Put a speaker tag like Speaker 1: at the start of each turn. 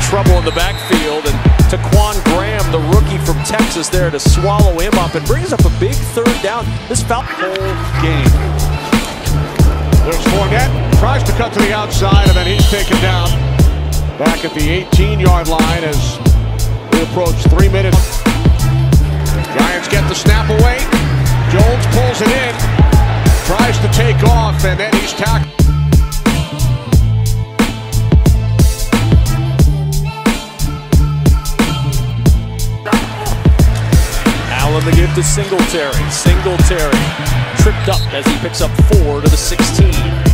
Speaker 1: trouble in the backfield, and Taquan Graham, the rookie from Texas, there to swallow him up and brings up a big third down. This Falcons
Speaker 2: whole game. There's Fournette, tries to cut to the outside, and then he's taken down back at the 18-yard line as we approach 3 minutes. Giants get the snap away. Jones pulls it in, tries to take off, and then he's tackled.
Speaker 1: Allen the give to Singletary. Singletary tripped up as he picks up 4 to the 16.